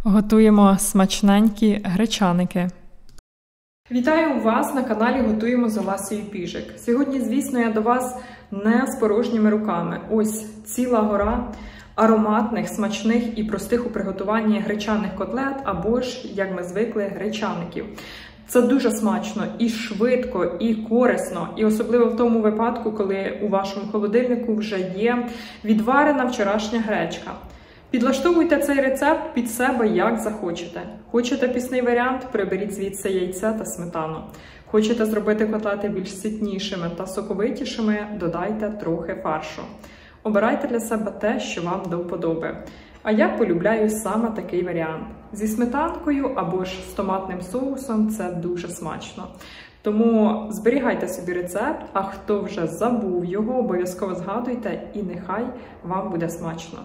Готуємо смачненькі гречаники. Вітаю вас на каналі Готуємо з Олесею Піжик. Сьогодні, звісно, я до вас не з порожніми руками. Ось ціла гора ароматних, смачних і простих у приготуванні гречаних котлет, або ж, як ми звикли, гречаників. Це дуже смачно і швидко, і корисно, і особливо в тому випадку, коли у вашому холодильнику вже є відварена вчорашня гречка. Підлаштовуйте цей рецепт під себе, як захочете. Хочете пісний варіант? Приберіть звідси яйце та сметану. Хочете зробити котлети більш ситнішими та соковитішими? Додайте трохи фаршу. Обирайте для себе те, що вам до вподоби. А я полюбляю саме такий варіант. Зі сметанкою або ж з томатним соусом це дуже смачно. Тому зберігайте собі рецепт, а хто вже забув його, обов'язково згадуйте і нехай вам буде смачно.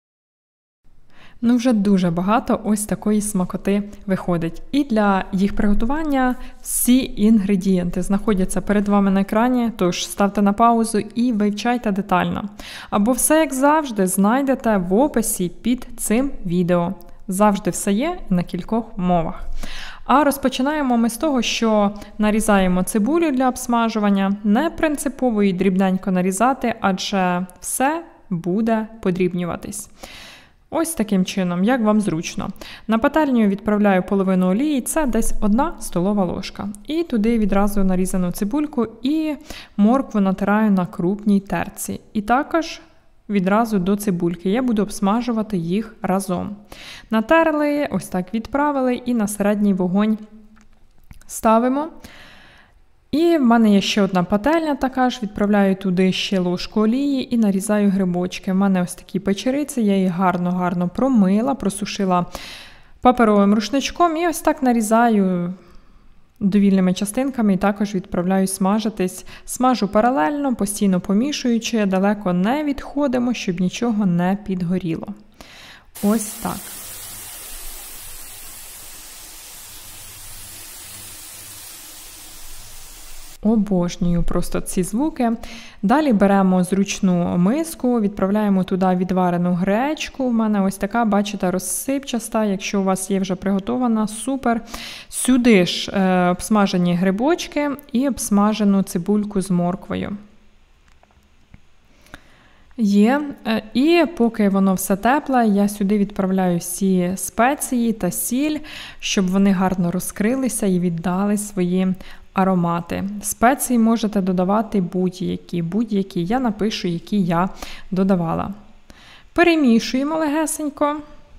Вже дуже багато ось такої смакоти виходить. І для їх приготування всі інгредієнти знаходяться перед вами на екрані, тож ставте на паузу і вивчайте детально. Або все, як завжди, знайдете в описі під цим відео. Завжди все є на кількох мовах. А розпочинаємо ми з того, що нарізаємо цибулю для обсмажування. Не принципово її дрібненько нарізати, адже все буде подрібнюватись. Ось таким чином, як вам зручно. На пательню відправляю половину олії, це десь 1 столова ложка. І туди відразу нарізану цибульку і моркву натираю на крупній терці. І також відразу до цибульки. Я буду обсмажувати їх разом. Натерли, ось так відправили і на середній вогонь ставимо. І в мене є ще одна пательня така ж, відправляю туди ще ложку олії і нарізаю грибочки. В мене ось такі печериці, я їх гарно промила, просушила паперовим рушничком і ось так нарізаю довільними частинками і також відправляю смажитись. Смажу паралельно, постійно помішуючи, далеко не відходимо, щоб нічого не підгоріло. Ось так. Обожнюю просто ці звуки. Далі беремо зручну миску, відправляємо туди відварену гречку. У мене ось така, бачите, розсипчаста. Якщо у вас є вже приготована, супер. Сюди ж обсмажені грибочки і обсмажену цибульку з морквою. Є. І поки воно все тепле, я сюди відправляю всі спеції та сіль, щоб вони гарно розкрилися і віддали свої аромати. Спеції можете додавати будь-які. Я напишу, які я додавала. Перемішуємо легесенько.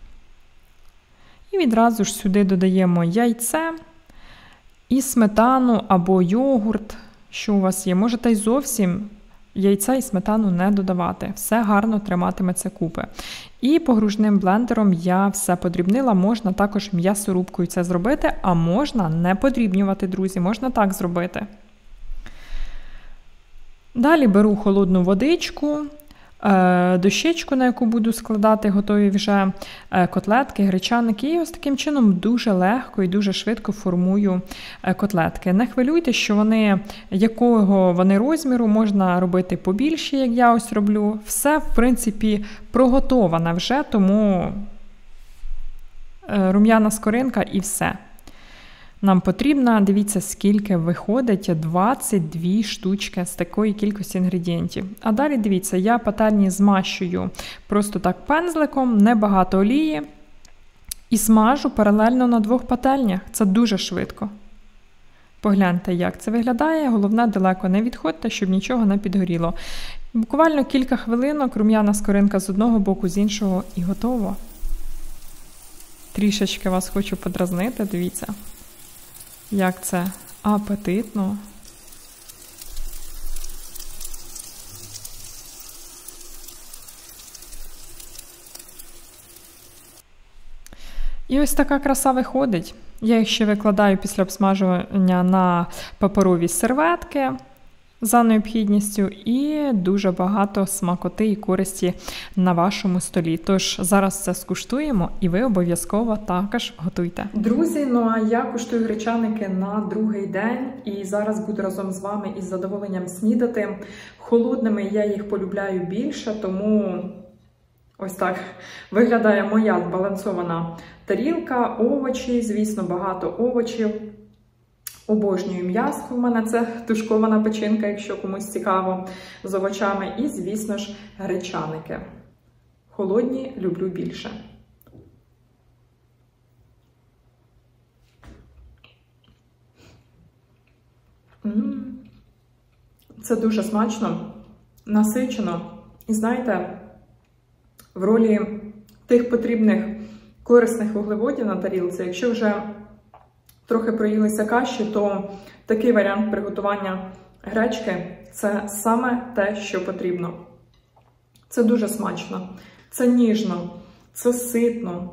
І відразу ж сюди додаємо яйце і сметану або йогурт, що у вас є. Можете й зовсім яйця і сметану не додавати. Все гарно триматиметься купи. І погружним блендером я все подрібнила. Можна також м'ясорубкою це зробити, а можна не подрібнювати, друзі. Можна так зробити. Далі беру холодну водичку, дощечку, на яку буду складати готові вже котлетки, гречаники. І ось таким чином дуже легко і дуже швидко формую котлетки. Не хвилюйте, що вони, якого вони розміру, можна робити побільше, як я ось роблю. Все, в принципі, проготоване вже, тому рум'яна скоринка і все. Нам потрібно, дивіться, скільки виходить, 22 штучки з такої кількості інгредієнтів. А далі, дивіться, я пательні змащую просто так пензликом, небагато олії і смажу паралельно на 2 пательнях. Це дуже швидко. Погляньте, як це виглядає. Головне, далеко не відходьте, щоб нічого не підгоріло. Буквально кілька хвилинок, рум'яна скоринка з одного боку, з іншого і готово. Трішечки вас хочу подразнити, дивіться. Як це апетитно. І ось така краса виходить. Я їх ще викладаю після обсмажування на паперові серветки за необхідністю і дуже багато смакоти і користі на вашому столі. Тож зараз це скуштуємо і ви обов'язково також готуйте. Друзі, ну а я куштую гречаники на другий день і зараз буду разом з вами із задоволенням снідати. Холодними я їх полюбляю більше, тому Ось так виглядає моя збалансована тарілка, овочі, звісно, багато овочів. Обожнюю м'ясо, в мене це тушкована печінка, якщо комусь цікаво, з овочами. І, звісно ж, гречаники. Холодні люблю більше. Це дуже смачно, насичено. І знаєте, в ролі тих потрібних корисних вуглеводів на тарілці, якщо вже трохи проїлися каші, то такий варіант приготування гречки – це саме те, що потрібно. Це дуже смачно, це ніжно, це ситно.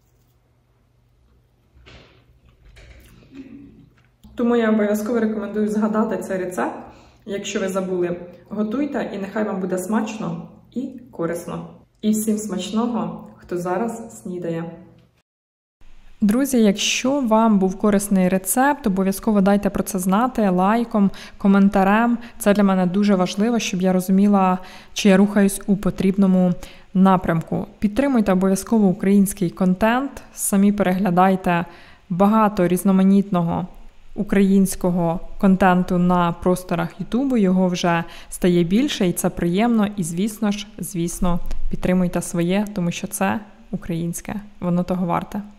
Тому я обов'язково рекомендую згадати цей рецепт. Якщо ви забули, готуйте, і нехай вам буде смачно і корисно. І всім смачного, хто зараз снідає. Друзі, якщо вам був корисний рецепт, обов'язково дайте про це знати лайком, коментарем. Це для мене дуже важливо, щоб я розуміла, чи я рухаюсь у потрібному напрямку. Підтримуйте обов'язково український контент, самі переглядайте багато різноманітного українського контенту на просторах Ютубу, його вже стає більше, і це приємно. І, звісно, підтримуйте своє, тому що це українське, воно того варте.